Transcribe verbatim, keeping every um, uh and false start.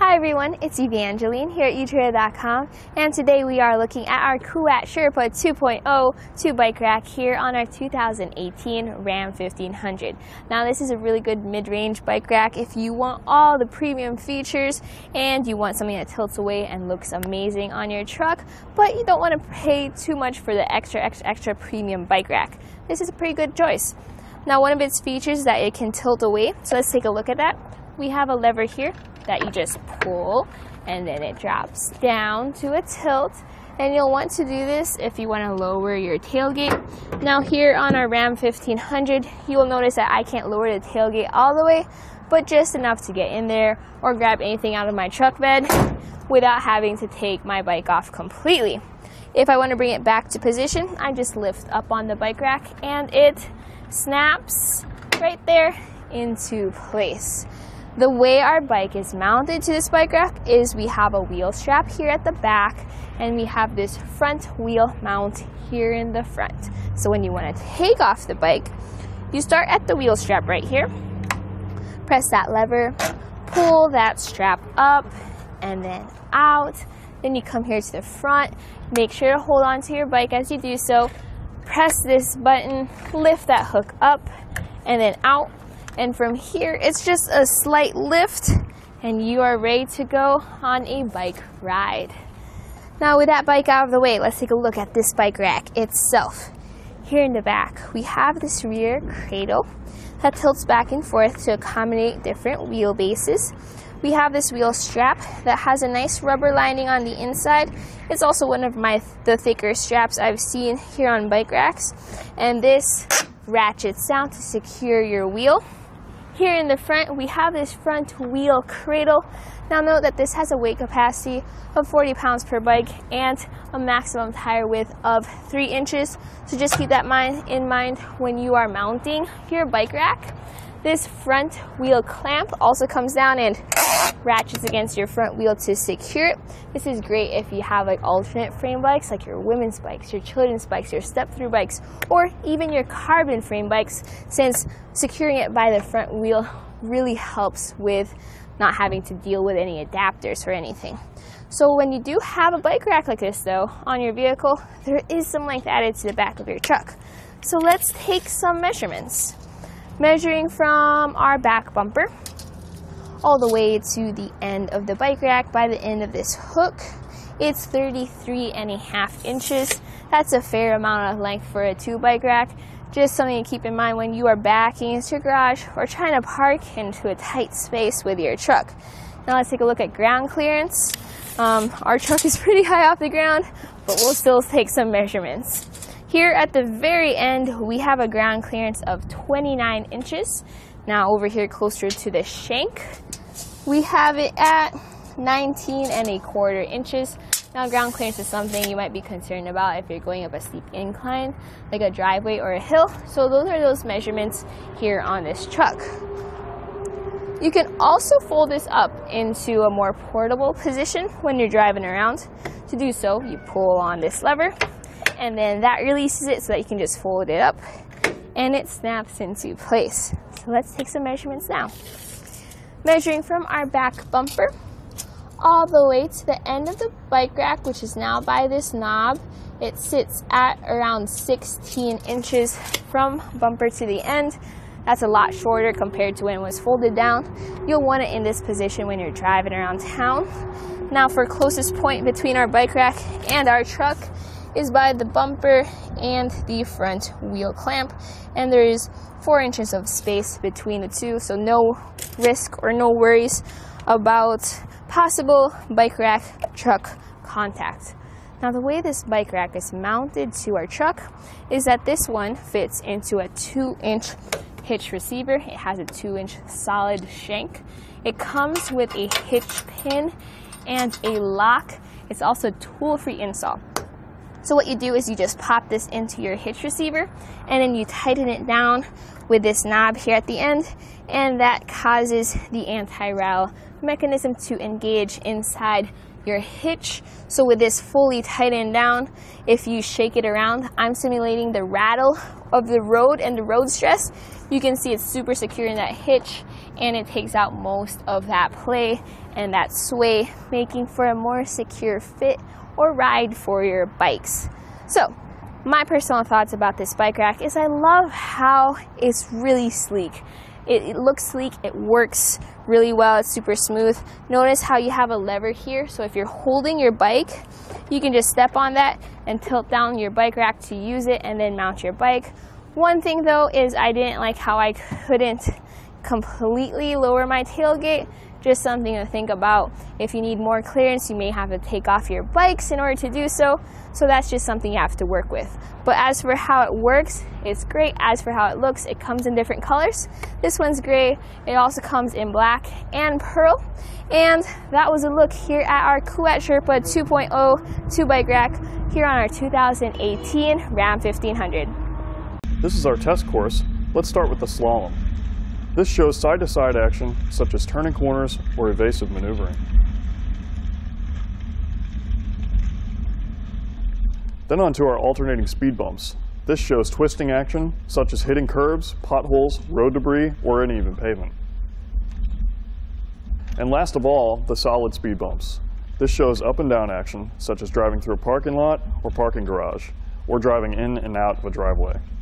Hi everyone, it's Evangeline here at e trailer dot com, and today we are looking at our Kuat Sherpa two point oh two bike rack here on our two thousand eighteen Ram fifteen hundred. Now this is a really good mid-range bike rack if you want all the premium features and you want something that tilts away and looks amazing on your truck, but you don't want to pay too much for the extra extra extra premium bike rack. This is a pretty good choice. Now one of its features is that it can tilt away, so let's take a look at that. We have a lever here that you just pull and then it drops down to a tilt, and you'll want to do this if you want to lower your tailgate. Now here on our Ram fifteen hundred, you will notice that I can't lower the tailgate all the way, but just enough to get in there or grab anything out of my truck bed without having to take my bike off completely. If I want to bring it back to position, I just lift up on the bike rack and it snaps right there into place. The way our bike is mounted to this bike rack is we have a wheel strap here at the back and we have this front wheel mount here in the front. So when you want to take off the bike, you start at the wheel strap right here, press that lever, pull that strap up and then out. Then you come here to the front, make sure to hold on to your bike as you do so, press this button, lift that hook up and then out. And from here, it's just a slight lift and you are ready to go on a bike ride. Now with that bike out of the way, let's take a look at this bike rack itself. Here in the back, we have this rear cradle that tilts back and forth to accommodate different wheelbases. We have this wheel strap that has a nice rubber lining on the inside. It's also one of my the thicker straps I've seen here on bike racks. And this ratchets down to secure your wheel. Here in the front, we have this front wheel cradle. Now note that this has a weight capacity of forty pounds per bike and a maximum tire width of three inches. So just keep that mind in mind when you are mounting your bike rack. This front wheel clamp also comes down and ratchets against your front wheel to secure it. This is great if you have like alternate frame bikes, like your women's bikes, your children's bikes, your step-through bikes, or even your carbon frame bikes, since securing it by the front wheel really helps with not having to deal with any adapters or anything. So when you do have a bike rack like this though on your vehicle, there is some length added to the back of your truck. So let's take some measurements. Measuring from our back bumper all the way to the end of the bike rack by the end of this hook, it's thirty-three and a half inches. That's a fair amount of length for a two bike rack. Just something to keep in mind when you are backing into your garage or trying to park into a tight space with your truck. Now let's take a look at ground clearance. Um, our truck is pretty high off the ground, but we'll still take some measurements. Here at the very end, we have a ground clearance of twenty-nine inches. Now over here closer to the shank, we have it at nineteen and a quarter inches. Now ground clearance is something you might be concerned about if you're going up a steep incline, like a driveway or a hill. So those are those measurements here on this truck. You can also fold this up into a more portable position when you're driving around. To do so, you pull on this lever, and then that releases it so that you can just fold it up and it snaps into place. So let's take some measurements now. Measuring from our back bumper all the way to the end of the bike rack, which is now by this knob, it sits at around sixteen inches from bumper to the end. That's a lot shorter compared to when it was folded down. You'll want it in this position when you're driving around town. Now for closest point between our bike rack and our truck is by the bumper and the front wheel clamp, and there is four inches of space between the two, so no risk or no worries about possible bike rack truck contact. Now the way this bike rack is mounted to our truck is that this one fits into a two inch hitch receiver. It has a two inch solid shank. It comes with a hitch pin and a lock. It's also tool-free install. So what you do is you just pop this into your hitch receiver and then you tighten it down with this knob here at the end, and that causes the anti-rail mechanism to engage inside your hitch. So with this fully tightened down, if you shake it around, I'm simulating the rattle of the road and the road stress. You can see it's super secure in that hitch, and it takes out most of that play and that sway, making for a more secure fit or ride for your bikes. So my personal thoughts about this bike rack is I love how it's really sleek. It, it looks sleek, it works really well, it's super smooth. Notice how you have a lever here, so if you're holding your bike, you can just step on that and tilt down your bike rack to use it and then mount your bike. One thing though is I didn't like how I couldn't completely lower my tailgate. Just something to think about. If you need more clearance, you may have to take off your bikes in order to do so. So that's just something you have to work with. But as for how it works, it's great. As for how it looks, it comes in different colors. This one's gray. It also comes in black and pearl. And that was a look here at our Kuwait Sherpa two point oh two bike rack here on our two thousand eighteen Ram fifteen hundred. This is our test course. Let's start with the slalom. This shows side-to-side action, such as turning corners or evasive maneuvering. Then on to our alternating speed bumps. This shows twisting action, such as hitting curbs, potholes, road debris, or uneven pavement. And last of all, the solid speed bumps. This shows up and down action, such as driving through a parking lot or parking garage, or driving in and out of a driveway.